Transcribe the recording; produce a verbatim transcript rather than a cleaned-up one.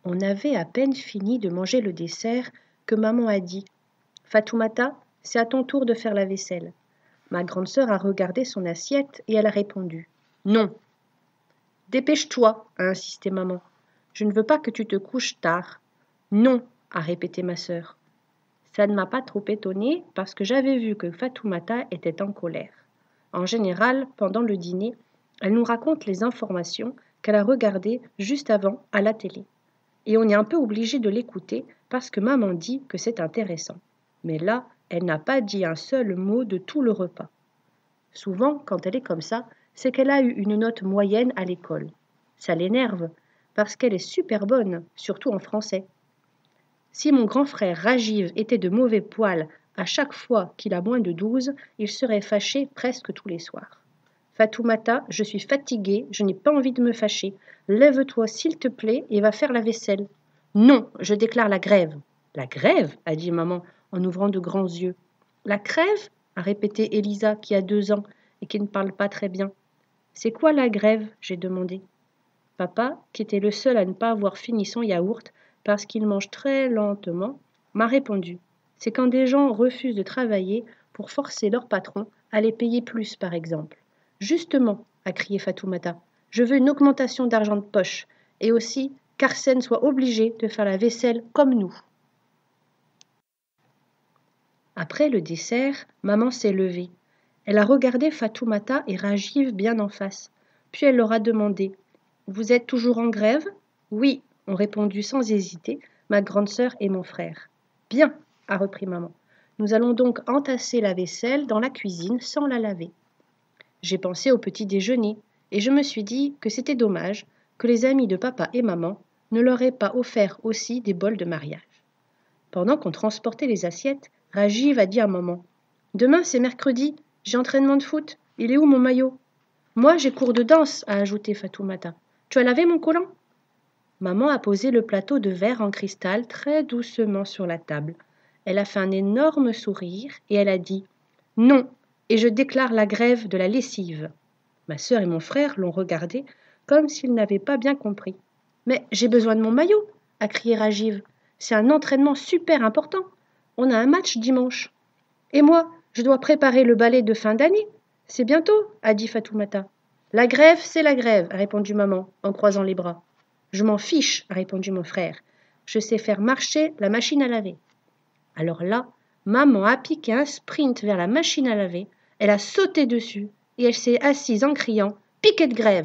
On avait à peine fini de manger le dessert que maman a dit « Fatoumata, c'est à ton tour de faire la vaisselle. » Ma grande sœur a regardé son assiette et elle a répondu « Non. »« Dépêche-toi, » a insisté maman. « Je ne veux pas que tu te couches tard. »« Non, » a répété ma sœur. Ça ne m'a pas trop étonnée parce que j'avais vu que Fatoumata était en colère. En général, pendant le dîner, elle nous raconte les informations qu'elle a regardées juste avant à la télé. Et on est un peu obligé de l'écouter parce que maman dit que c'est intéressant. Mais là, elle n'a pas dit un seul mot de tout le repas. Souvent, quand elle est comme ça, c'est qu'elle a eu une note moyenne à l'école. Ça l'énerve parce qu'elle est super bonne, surtout en français. Si mon grand frère Rajiv était de mauvais poil à chaque fois qu'il a moins de douze, il serait fâché presque tous les soirs. Fatoumata, je suis fatiguée, je n'ai pas envie de me fâcher. Lève-toi s'il te plaît et va faire la vaisselle. Non, je déclare la grève. La grève, a dit maman en ouvrant de grands yeux. La grève, a répété Elisa qui a deux ans et qui ne parle pas très bien. C'est quoi la grève, j'ai demandé. Papa, qui était le seul à ne pas avoir fini son yaourt parce qu'il mange très lentement, m'a répondu. C'est quand des gens refusent de travailler pour forcer leur patron à les payer plus, par exemple. Justement, a crié Fatoumata, je veux une augmentation d'argent de poche et aussi qu'Arsène soit obligé de faire la vaisselle comme nous. Après le dessert, maman s'est levée. Elle a regardé Fatoumata et Rajiv bien en face. Puis elle leur a demandé « Vous êtes toujours en grève ?»« Oui », ont répondu sans hésiter ma grande sœur et mon frère. « Bien », a repris maman. « Nous allons donc entasser la vaisselle dans la cuisine sans la laver. » J'ai pensé au petit déjeuner et je me suis dit que c'était dommage que les amis de papa et maman ne leur aient pas offert aussi des bols de mariage. Pendant qu'on transportait les assiettes, Rajiv a dit à maman « Demain c'est mercredi, j'ai entraînement de foot, il est où mon maillot ?»« Moi j'ai cours de danse, a ajouté Fatoumata. Tu as lavé mon collant ?» Maman a posé le plateau de verre en cristal très doucement sur la table. Elle a fait un énorme sourire et elle a dit « Non, et je déclare la grève de la lessive. » Ma sœur et mon frère l'ont regardé comme s'ils n'avaient pas bien compris. « Mais j'ai besoin de mon maillot, » a crié Rajiv. « C'est un entraînement super important. On a un match dimanche. Et moi, je dois préparer le ballet de fin d'année. C'est bientôt, a dit Fatoumata. La grève, c'est la grève, a répondu maman en croisant les bras. Je m'en fiche, a répondu mon frère. Je sais faire marcher la machine à laver. Alors là, maman a piqué un sprint vers la machine à laver. Elle a sauté dessus et elle s'est assise en criant « Piquet de grève !»